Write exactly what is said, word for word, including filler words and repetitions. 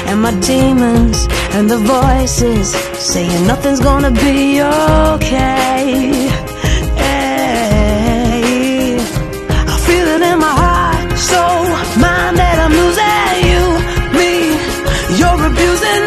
and my demons and the voices saying nothing's gonna be okay. Hey, I feel it in my heart, soul, mind that I'm losing you, me, you're abusing